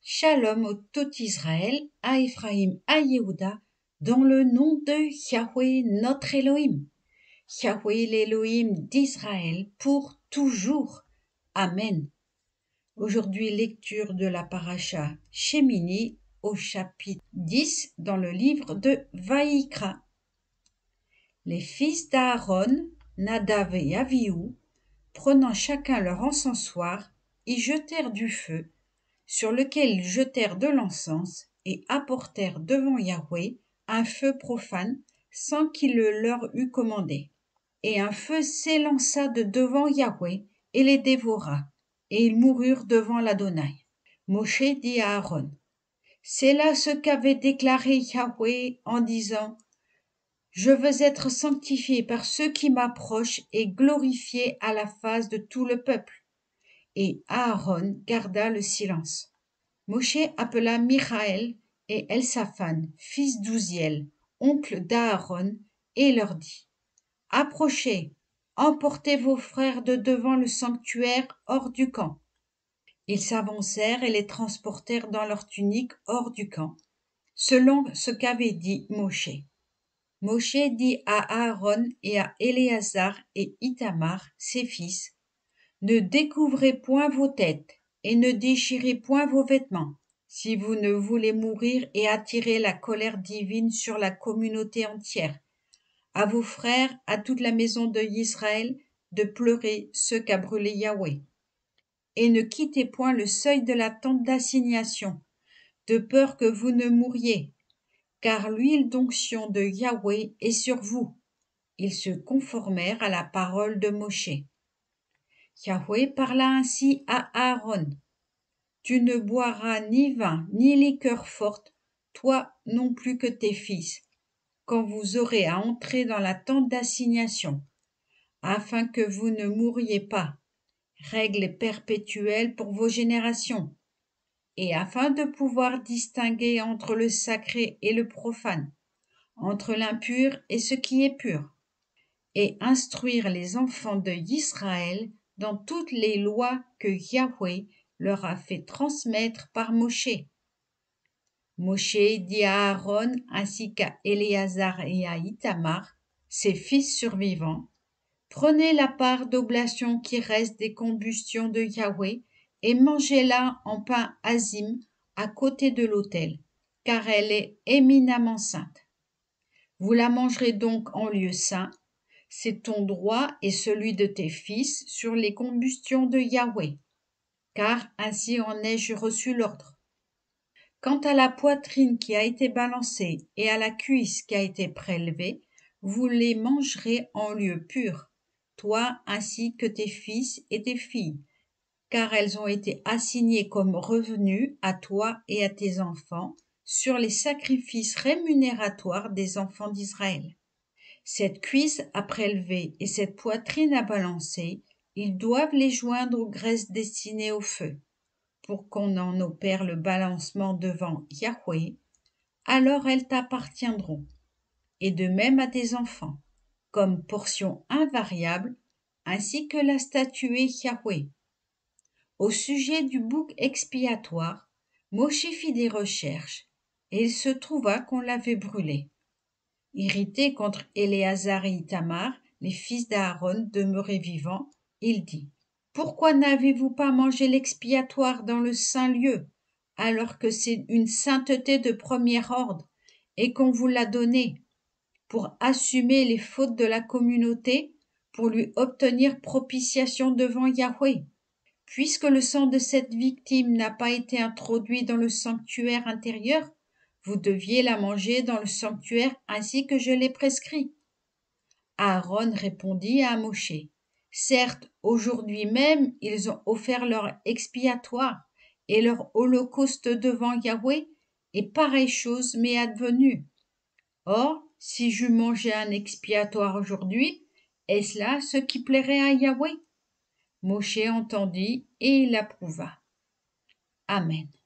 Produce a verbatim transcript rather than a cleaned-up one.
Shalom au tout Israël, à Ephraim, à Yehuda, dans le nom de Yahweh notre Elohim. Yahweh l'Elohim d'Israël pour toujours. Amen. Aujourd'hui, lecture de la paracha Shemini au chapitre dix dans le livre de Vaïkra. Les fils d'Aaron, Nadav et Avihu, prenant chacun leur encensoir, y jetèrent du feu, sur lequel ils jetèrent de l'encens et apportèrent devant Yahweh un feu profane sans qu'il le leur eût commandé. Et un feu s'élança de devant Yahweh et les dévora, et ils moururent devant l'Adonai. Moshe dit à Aaron, « C'est là ce qu'avait déclaré Yahweh en disant, « Je veux être sanctifié par ceux qui m'approchent et glorifié à la face de tout le peuple. » Et Aaron garda le silence. Moshe appela Michaël et Elsaphan, fils d'Ouziel, oncle d'Aaron, et leur dit, « Approchez, emportez vos frères de devant le sanctuaire hors du camp. » Ils s'avancèrent et les transportèrent dans leurs tuniques hors du camp, selon ce qu'avait dit Moshe. Moshe dit à Aaron et à Éléazar et Ithamar, ses fils, « Ne découvrez point vos têtes et ne déchirez point vos vêtements, si vous ne voulez mourir et attirer la colère divine sur la communauté entière. À vos frères, à toute la maison de Israël, de pleurer ce qu'a brûlé Yahweh. Et ne quittez point le seuil de la tente d'assignation, de peur que vous ne mouriez, car l'huile d'onction de Yahweh est sur vous. » Ils se conformèrent à la parole de Moshe. Yahweh parla ainsi à Aaron. « Tu ne boiras ni vin ni liqueur forte, toi non plus que tes fils, quand vous aurez à entrer dans la tente d'assignation, afin que vous ne mouriez pas, règle perpétuelle pour vos générations, et afin de pouvoir distinguer entre le sacré et le profane, entre l'impur et ce qui est pur, et instruire les enfants de Israël dans toutes les lois que Yahweh leur a fait transmettre par Moshe. » Moshe dit à Aaron ainsi qu'à Éléazar et à Ithamar, ses fils survivants, « Prenez la part d'oblation qui reste des combustions de Yahweh et mangez-la en pain azim à côté de l'autel, car elle est éminemment sainte. Vous la mangerez donc en lieu saint. C'est ton droit et celui de tes fils sur les combustions de Yahweh, car ainsi en ai-je reçu l'ordre. Quant à la poitrine qui a été balancée et à la cuisse qui a été prélevée, vous les mangerez en lieu pur, toi ainsi que tes fils et tes filles, car elles ont été assignées comme revenu à toi et à tes enfants sur les sacrifices rémunératoires des enfants d'Israël. Cette cuisse à prélever et cette poitrine à balancer, ils doivent les joindre aux graisses destinées au feu, pour qu'on en opère le balancement devant Yahweh, alors elles t'appartiendront, et de même à tes enfants, comme portion invariable, ainsi que l'a statué Yahweh. Au sujet du bouc expiatoire, Moshe fit des recherches, et il se trouva qu'on l'avait brûlé. Irrité contre Éléazar et Ithamar, les fils d'Aaron demeurés vivants, il dit, « Pourquoi n'avez-vous pas mangé l'expiatoire dans le saint lieu, alors que c'est une sainteté de premier ordre, et qu'on vous l'a donné, pour assumer les fautes de la communauté, pour lui obtenir propitiation devant Yahweh? Puisque le sang de cette victime n'a pas été introduit dans le sanctuaire intérieur, vous deviez la manger dans le sanctuaire ainsi que je l'ai prescrit. » Aaron répondit à Moshe, « Certes, aujourd'hui même, ils ont offert leur expiatoire et leur holocauste devant Yahweh, et pareille chose m'est advenue. Or, si j'eus mangé un expiatoire aujourd'hui, est-ce là ce qui plairait à Yahweh? » Moshe entendit et il approuva. Amen.